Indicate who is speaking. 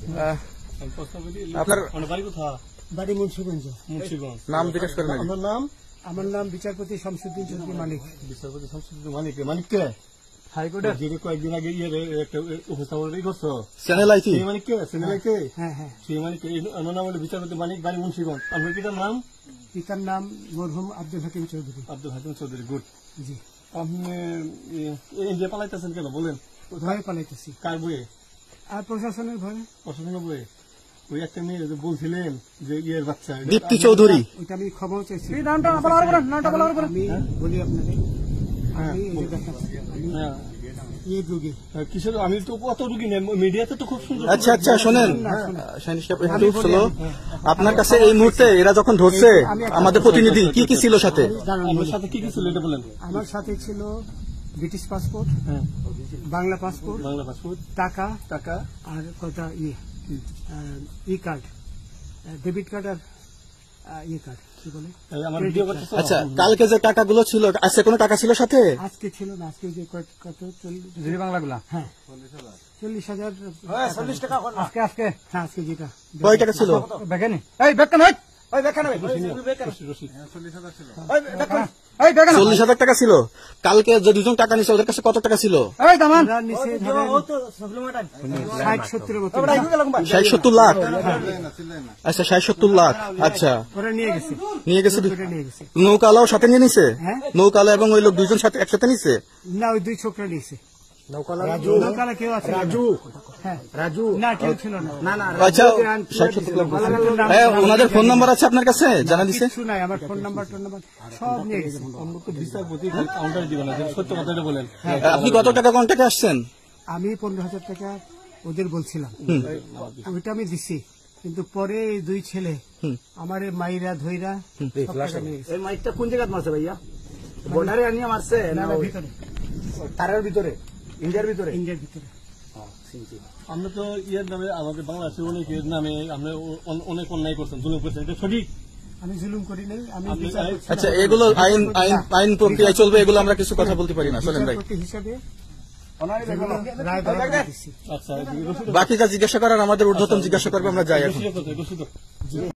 Speaker 1: আপনার
Speaker 2: বাড়ি মুন্সিগঞ্জ।
Speaker 1: নাম জিজ্ঞেস করেন।
Speaker 2: আমার নাম বিচারপতি শামসুদ্দিন চৌধুরী মানিক।
Speaker 3: বিচারপতি শামসুদ্দিন মানিক। মানিককে হাইকোর্টের যে কয়েকদিন আগে একটা উপস্থাপন করছো
Speaker 1: চ্যানেল আইছি
Speaker 3: মানিককে চ্যানেল আইতে।
Speaker 2: হ্যাঁ হ্যাঁ,
Speaker 3: সেই মানিককে আমার নাম হলো বিচারপতি মানিক, বাড়ি মুন্সিগঞ্জ। আপনার পিতার নাম?
Speaker 2: পিতার নাম মরহুম আব্দুল হাকিম চৌধুরী।
Speaker 3: আব্দুল হাকিম চৌধুরী। গুড।
Speaker 2: জি।
Speaker 3: আপনি ইন্ডিয়া পালাইতেছেন কেন বলেন?
Speaker 2: ভয়ে পালাইতেছি।
Speaker 3: কার বইয়ে?
Speaker 2: আর প্রশাসনের ভয়ে।
Speaker 3: প্রশাসনের বইয়ে? ওই একটা মেয়ে বলছিলেন যে ইয়ের বাচ্চা
Speaker 1: দীপ্তি চৌধুরী।
Speaker 2: ওইটা আমি ক্ষমাও চাইছি।
Speaker 3: নামটা
Speaker 2: আমি বলি আপনাদের, আমি এই যে দেখাচ্ছি, আমি এই রোগী।
Speaker 3: কিসের? আমি তো অত রুগী নেই, মিডিয়াতে তো খুব সুন্দর।
Speaker 1: আচ্ছা আচ্ছা, শোনেন একটু স্লো। আপনার কাছে এই মুহূর্তে এরা যখন ধরছে আমাদের প্রতিনিধি, কি কি ছিল সাথে?
Speaker 3: আমার সাথে কি কি ছিল এটা বলেন।
Speaker 2: আমার সাথে ছিল ব্রিটিশ পাসপোর্ট, বাংলা পাসপোর্ট, টাকা
Speaker 3: টাকা
Speaker 2: আর কটা ই কার্ড, ডেবিট কার্ড আর ই কার্ড, কি বলে
Speaker 3: আমার ভিডিও করতেছ।
Speaker 1: আচ্ছা, কালকে যে টাকাগুলো ছিল, আজকে কোনো টাকা ছিল সাথে?
Speaker 2: আজকে ছিল না, আজকে যে কত
Speaker 3: 40 বাংলাগুলা।
Speaker 2: হ্যাঁ 40,000
Speaker 3: টাকা
Speaker 2: আজকে আজকে। হ্যাঁ আজকে যেটা।
Speaker 1: কয় টাকা ছিল?
Speaker 3: বেকানি এই বেকান হয় ওই বেকান হবে
Speaker 1: 40,000 টাকা ছিল। কালকে যে দুজন টাকা নিছে ওদের কাছে কত টাকা ছিল?
Speaker 3: এই দামান
Speaker 2: 60-70 মতো।
Speaker 1: 60-70 লাখ। আচ্ছা 60-70 লাখ। আচ্ছা,
Speaker 2: ওরা নিয়ে গেছে।
Speaker 1: নিয়ে গেছে।
Speaker 2: নিয়ে গেছে।
Speaker 1: নৌকালাও সাথে নিয়ে নিছে?
Speaker 2: হ্যাঁ,
Speaker 1: নৌকালা এবং ওই লোক দুইজন সাথে একসাথে নিছে?
Speaker 2: না, ওই দুই ছোকরা নিয়েছে। নৌকালা কেউ আছে? হ্যাঁ রাজু। না, কেউ ছিল না।
Speaker 1: আচ্ছা, 60-70 লাখ। ওনাদের ফোন নাম্বার আছে আপনার কাছে? জানা দিছে?
Speaker 2: কিছু নাই, আমার ফোন নাম্বার সব নিয়ে গেছে।
Speaker 3: বিচারপতি কাউন্টার দিবেন না, সত্য কথাটা বলেন।
Speaker 1: আপনি কত টাকা কন্ট্যাক্টে আসছেন?
Speaker 2: আমি 15,000 টাকা ওদের বলছিলাম, ওইটা আমি দিছি। কিন্তু পরে এই দুই ছেলে আমার মাইরা ধইরা সব টাকা নিয়ে গেছে।
Speaker 3: এই মাইকটা কোন জায়গায় মারছে ভাইয়া? বর্ডারে আনিয়ে মারছে
Speaker 2: না, ভিতরে,
Speaker 3: তারের ভিতরে, ইন্ডিয়ার ভিতরে।
Speaker 2: ইন্ডিয়ার ভিতরে।
Speaker 3: আমরা তো ইয়ের নামে, আমাদের বাংলাদেশের অনেকের নামে আমরা অনেক অন্যায় করছেন, জুলুম করছেন, এটা সঠিক?
Speaker 2: আমি জুলুম করি নাই। আমি
Speaker 1: আচ্ছা, এগুলো আইন প্রক্রিয়ায় চলবে, এগুলো আমরা কিছু কথা বলতে পারি না। চলেন ভাই,
Speaker 2: হিসাবে
Speaker 3: আচ্ছা
Speaker 1: বাকি যা জিজ্ঞাসা করার আমাদের ঊর্ধ্বতন জিজ্ঞাসা করবে, আমরা যাই এখন।